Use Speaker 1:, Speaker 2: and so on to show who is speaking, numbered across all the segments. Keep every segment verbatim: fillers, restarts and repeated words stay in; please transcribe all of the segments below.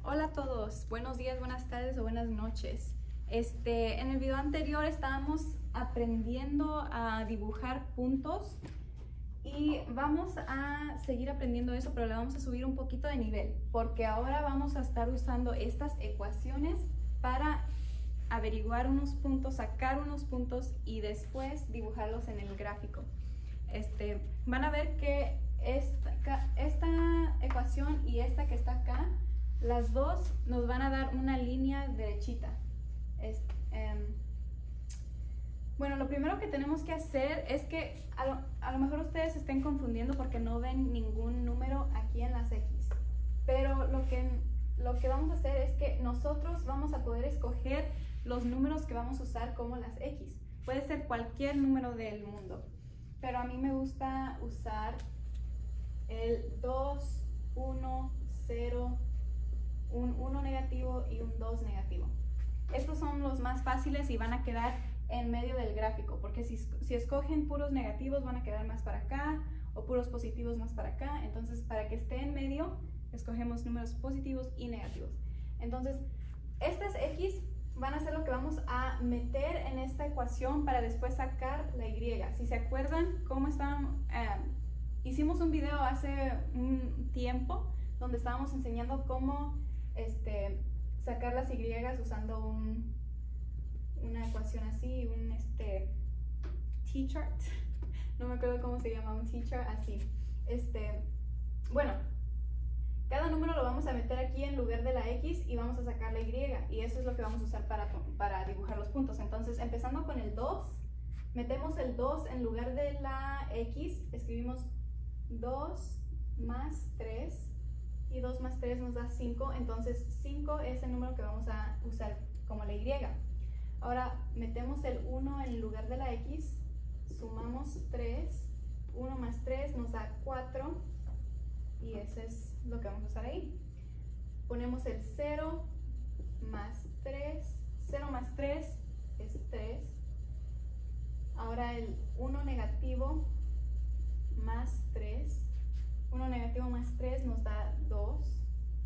Speaker 1: Hola a todos, buenos días, buenas tardes o buenas noches. Este, en el video anterior estábamos aprendiendo a dibujar puntos y vamos a seguir aprendiendo eso, pero le vamos a subir un poquito de nivel porque ahora vamos a estar usando estas ecuaciones para averiguar unos puntos, sacar unos puntos y después dibujarlos en el gráfico. Este, van a ver que esta, esta ecuación y esta que está acá, las dos nos van a dar una línea derechita. Es, um, bueno, lo primero que tenemos que hacer es que a lo, a lo mejor ustedes se estén confundiendo porque no ven ningún número aquí en las X. Pero lo que, lo que vamos a hacer es que nosotros vamos a poder escoger los números que vamos a usar como las X. Puede ser cualquier número del mundo. Pero a mí me gusta usar el dos, uno, cero, un uno negativo y un dos negativo. Estos son los más fáciles y van a quedar en medio del gráfico, porque si, si escogen puros negativos van a quedar más para acá, o puros positivos más para acá. Entonces, para que esté en medio, escogemos números positivos y negativos. Entonces, estas X van a ser lo que vamos a meter en esta ecuación para después sacar la Y. Si se acuerdan cómo estaban, eh, hicimos un video hace un tiempo donde estábamos enseñando cómo este, sacar las Y usando un, una ecuación así, un este, T-chart. No me acuerdo cómo se llama, un T-chart así. Este, bueno, cada número lo vamos a meter aquí en lugar de la X y vamos a sacar la Y. Y eso es lo que vamos a usar para, para dibujar los puntos. Entonces, empezando con el dos, metemos el dos en lugar de la X, escribimos dos más tres. Y dos más tres nos da cinco, entonces cinco es el número que vamos a usar como la Y. Ahora metemos el uno en lugar de la X, sumamos tres, uno más tres nos da cuatro, y eso es lo que vamos a usar ahí. Ponemos el cero más tres, cero más tres es tres. Ahora el uno negativo más tres. uno negativo más tres nos da dos.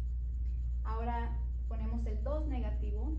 Speaker 1: Ahora ponemos el dos negativo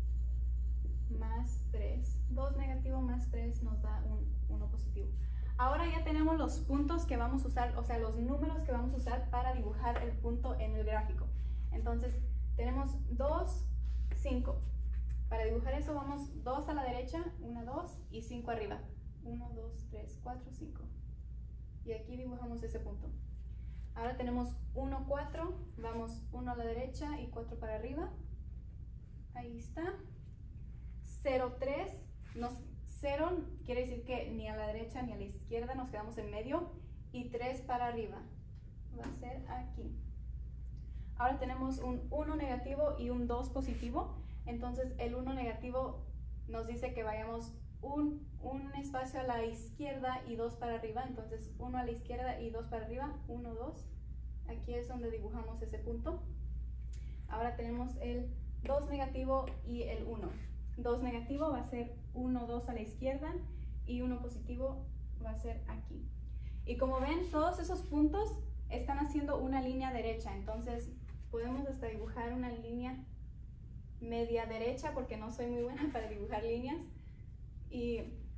Speaker 1: más tres. dos negativo más tres nos da un uno positivo. Ahora ya tenemos los puntos que vamos a usar, o sea, los números que vamos a usar para dibujar el punto en el gráfico. Entonces, tenemos dos, cinco. Para dibujar eso vamos dos a la derecha, uno, dos y cinco arriba. uno, dos, tres, cuatro, cinco. Y aquí dibujamos ese punto. Ahora tenemos uno, cuatro, vamos uno a la derecha y cuatro para arriba. Ahí está. cero, tres, nos, cero quiere decir que ni a la derecha ni a la izquierda, nos quedamos en medio. Y tres para arriba, va a ser aquí. Ahora tenemos un uno negativo y un dos positivo. Entonces el uno negativo nos dice que vayamos un, un espacio a la izquierda y dos para arriba. Entonces uno a la izquierda y dos para arriba, uno, dos. Aquí es donde dibujamos ese punto. Ahora tenemos el dos negativo y el uno. dos negativo va a ser uno, dos a la izquierda y uno positivo va a ser aquí. Y como ven, todos esos puntos están haciendo una línea derecha. Entonces podemos hasta dibujar una línea media derecha porque no soy muy buena para dibujar líneas. Y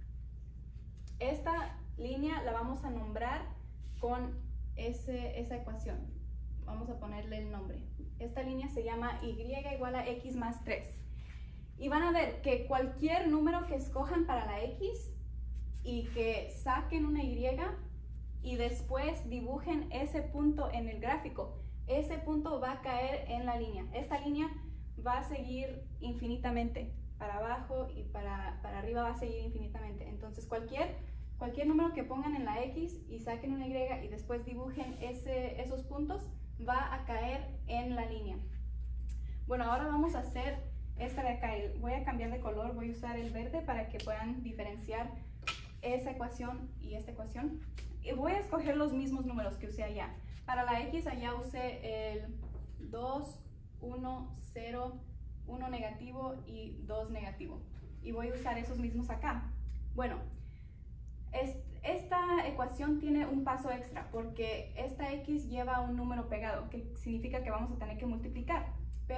Speaker 1: esta línea la vamos a nombrar con ese, esa ecuación. Vamos a ponerle el nombre. Esta línea se llama Y igual a X más tres. Y van a ver que cualquier número que escojan para la X y que saquen una Y y después dibujen ese punto en el gráfico, ese punto va a caer en la línea. Esta línea va a seguir infinitamente. Para abajo y para, para arriba va a seguir infinitamente. Entonces cualquier, cualquier número que pongan en la X y saquen una Y y después dibujen ese, esos puntos, va a caer en la línea. Bueno, ahora vamos a hacer esta de acá. Voy a cambiar de color, voy a usar el verde para que puedan diferenciar esa ecuación y esta ecuación. Y voy a escoger los mismos números que usé allá. Para la X allá usé el dos, uno, cero, uno negativo y dos negativo. Y voy a usar esos mismos acá. Bueno, es, esta ecuación tiene un paso extra porque esta X lleva un número pegado, que significa que vamos a tener que multiplicar. Pero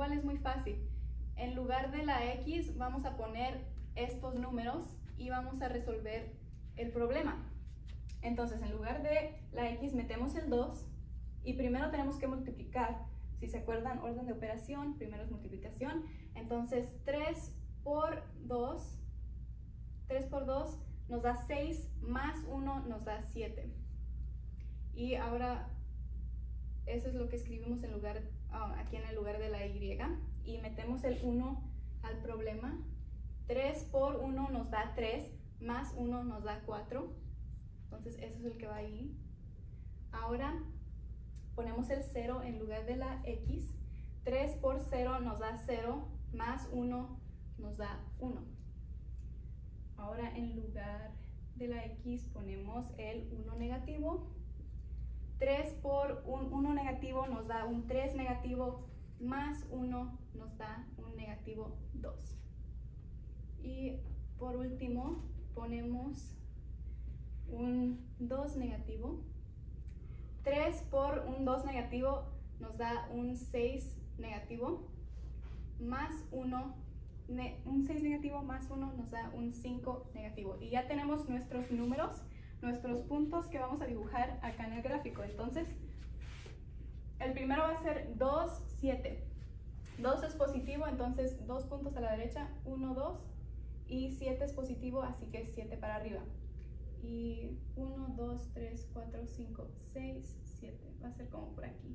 Speaker 1: igual es muy fácil. En lugar de la X vamos a poner estos números y vamos a resolver el problema. Entonces, en lugar de la X metemos el dos y primero tenemos que multiplicar. Si se acuerdan, orden de operación, primero es multiplicación. Entonces, tres por dos, tres por dos nos da seis, más uno nos da siete. Y ahora, eso es lo que escribimos en lugar, uh, aquí en el lugar de la Y. Y metemos el uno al problema. tres por uno nos da tres, más uno nos da cuatro. Entonces, eso es el que va ahí. Ahora, ponemos el cero en lugar de la X. tres por cero nos da cero, más uno nos da uno. Ahora, en lugar de la X ponemos el uno negativo. tres por un uno negativo nos da un tres negativo, más uno nos da un negativo dos. Y por último, ponemos un dos negativo. tres por un dos negativo nos da un seis negativo, más uno, ne, un seis negativo más uno nos da un cinco negativo. Y ya tenemos nuestros números, nuestros puntos que vamos a dibujar acá en el gráfico. Entonces, el primero va a ser dos, siete. dos es positivo, entonces dos puntos a la derecha, uno, dos. Y siete es positivo, así que siete para arriba. Y uno, dos, tres, cuatro, cinco, seis, siete. Va a ser como por aquí.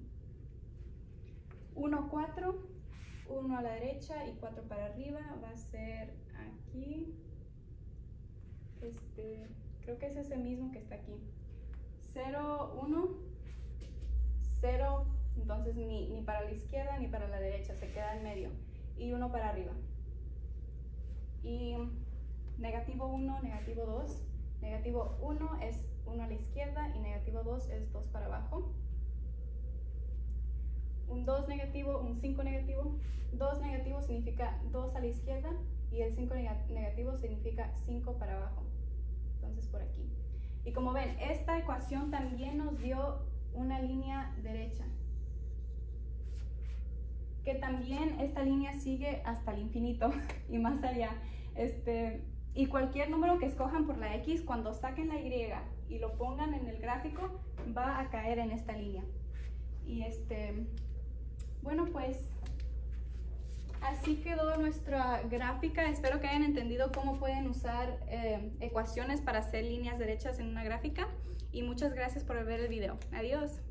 Speaker 1: uno, cuatro. uno a la derecha y cuatro para arriba. Va a ser aquí. Este, creo que es ese mismo que está aquí. cero, uno. cero. Entonces ni, ni para la izquierda ni para la derecha. Se queda en medio. Y uno para arriba. Y negativo uno, negativo dos. Negativo uno es uno a la izquierda y negativo dos es dos para abajo. Un dos negativo, un cinco negativo. dos negativo significa dos a la izquierda y el cinco negativo significa cinco para abajo. Entonces por aquí. Y como ven, esta ecuación también nos dio una línea derecha. Que también esta línea sigue hasta el infinito y más allá. Este, y cualquier número que escojan por la X, cuando saquen la Y y lo pongan en el gráfico, va a caer en esta línea. Y este, bueno, pues así quedó nuestra gráfica. Espero que hayan entendido cómo pueden usar eh, ecuaciones para hacer líneas derechas en una gráfica. Y muchas gracias por ver el video. Adiós.